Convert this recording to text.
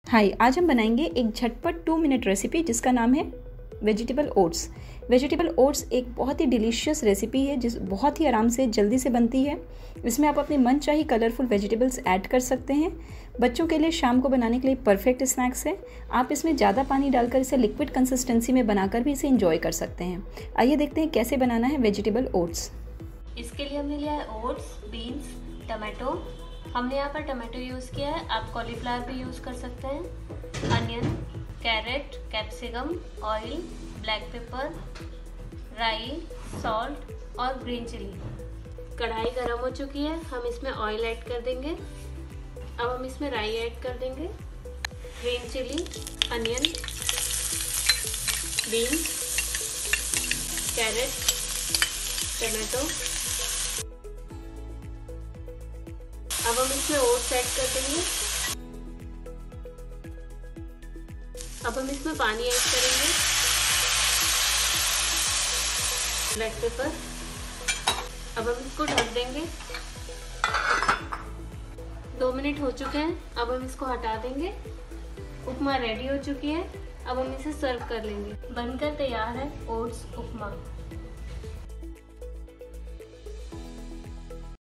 हाय, आज हम बनाएंगे एक झटपट 2 मिनट रेसिपी जिसका नाम है वेजिटेबल ओट्स। वेजिटेबल ओट्स एक बहुत ही डिलीशियस रेसिपी है जिस बहुत ही आराम से जल्दी से बनती है। इसमें आप अपने मनचाही कलरफुल वेजिटेबल्स ऐड कर सकते हैं। बच्चों के लिए शाम को बनाने के लिए परफेक्ट स्नैक्स है। आप इसमें ज़्यादा पानी डालकर इसे लिक्विड कंसिस्टेंसी में बनाकर भी इसे इंजॉय कर सकते हैं। आइए देखते हैं कैसे बनाना है वेजिटेबल ओट्स। इसके लिए हमने लिया है ओट्स, बीन्स, टमाटो। हमने यहाँ पर टमाटो यूज़ किया है, आप कॉलीफ्लावर भी यूज़ कर सकते हैं। Onion, carrot, capsicum, oil, black pepper, राई, सॉल्ट और ग्रीन चिली। कढ़ाई गर्म हो चुकी है, हम इसमें ऑयल ऐड कर देंगे। अब हम इसमें राई ऐड कर देंगे, green chilli, onion, beans, carrot, tomato. अब हम इसमें ओट्स ऐड कर देंगे। अब हम इसमें पानी ऐड करेंगे, ब्लैक पेपर। अब हम इसको ढक देंगे। 2 मिनट हो चुके हैं, अब हम इसको हटा देंगे। उपमा रेडी हो चुकी है, अब हम इसे सर्व कर लेंगे। बनकर तैयार है ओट्स उपमा।